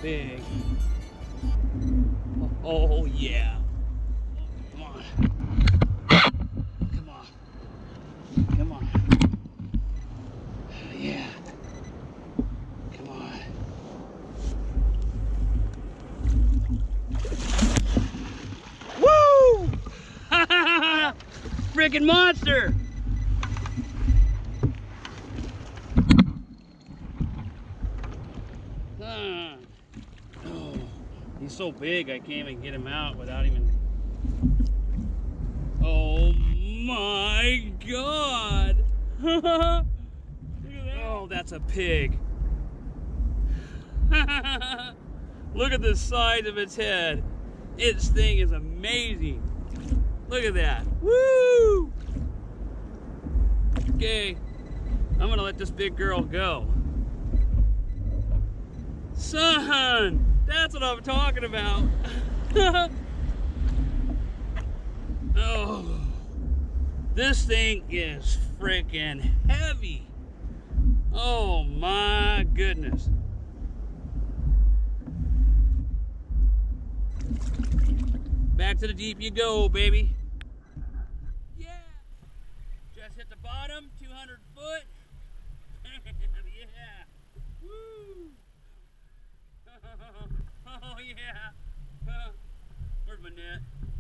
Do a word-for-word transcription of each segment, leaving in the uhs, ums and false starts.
big. Oh, oh yeah. Come on. Come on. Come on. Yeah. Come on. Woo! Freaking monster! Huh. Oh, he's so big I can't even get him out without even... Oh my God! Look at that. Oh, that's a pig. Look at the size of its head. Its thing is amazing. Look at that. Woo! Okay, I'm gonna let this big girl go. Son, that's what I'm talking about. Oh, this thing is freaking heavy. Oh my goodness. Back to the deep you go, baby. Yeah. Just hit the bottom, two hundred foot. Yeah. Woo. Oh yeah. Uh, where's my net?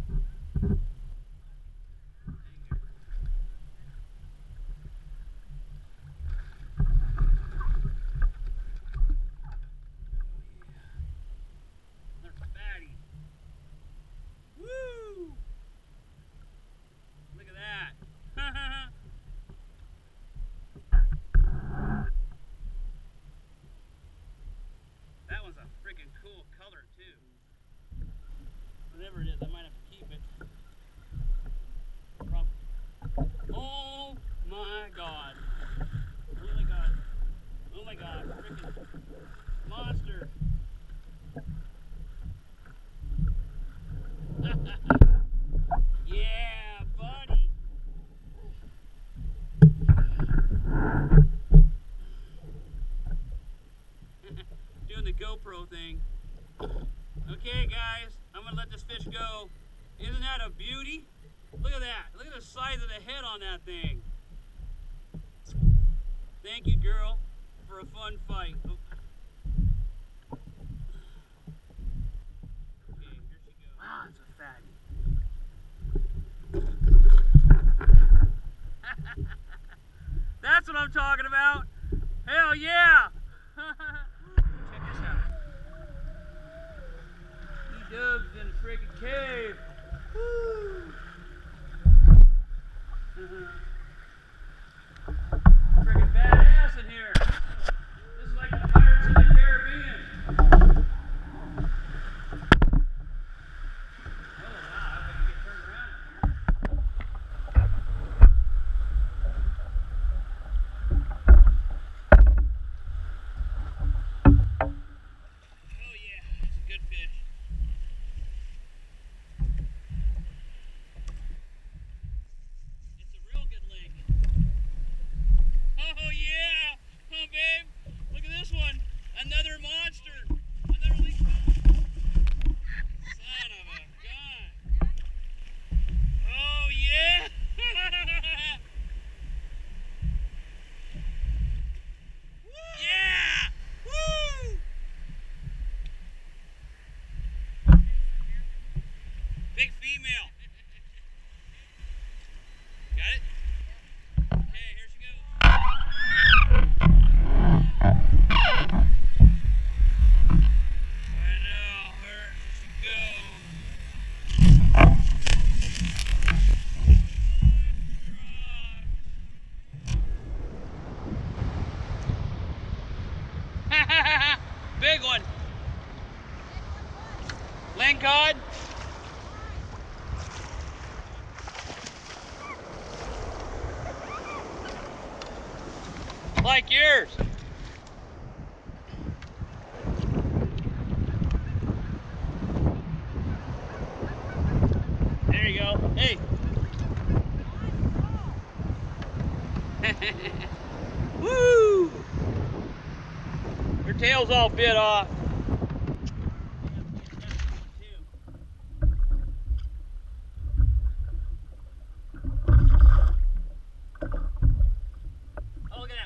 Cool color too. Whatever it is, I might have to keep it. Probably. Oh my God! Oh my God! Oh my God! Freaking monster! Yeah, buddy! Doing the GoPro thing. Okay guys, I'm gonna let this fish go. Isn't that a beauty? Look at that. Look at the size of the head on that thing. Thank you, girl, for a fun fight. Oh. Okay, here she goes. Wow, it's a fatty. That's what I'm talking about. Hell yeah. Check this out. Dubs in the freaking cave. Woo! Uh-huh. Freaking badass in here. This is like the Pirates of the Caribbean. Oh wow, I can get turned around. Oh yeah, it's a good fish. Oh yeah! Oh babe! Look at this one! Another monster! Another Lingcod! Son of a gun! Oh yeah! Yeah! Woo! Big female! Got it? Okay, here she goes. Big one. Lingcod. Like yours. There you go. Hey. Woo! Her tail's all bit off.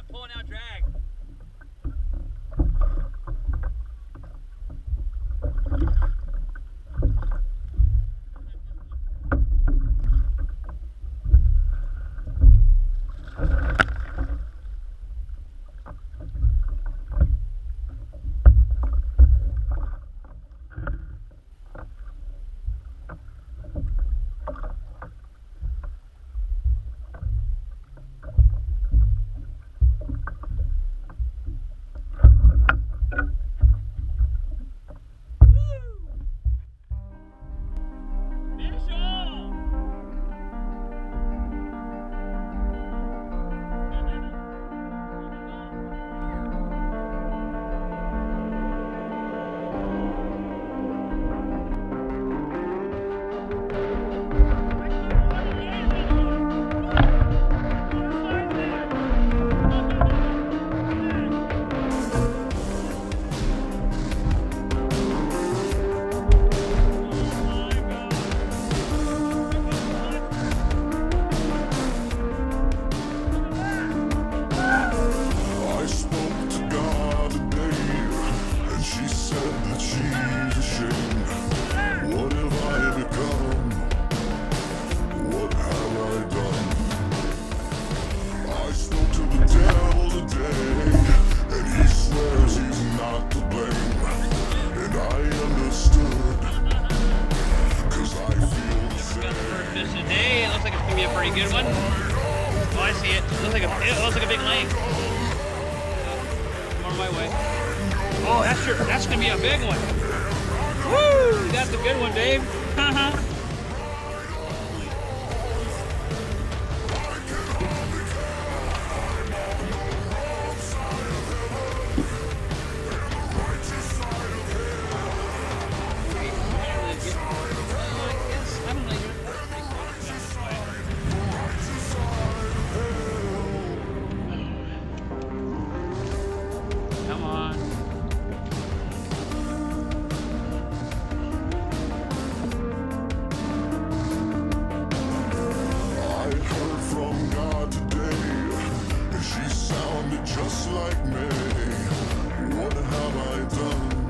pulling out drag. Pretty good one. Oh, I see it. It looks like a, it looks like a big lake. I'm on my way. Oh, that's your, that's gonna be a big one. Woo! That's a good one, Dave. Just like me, what have I done?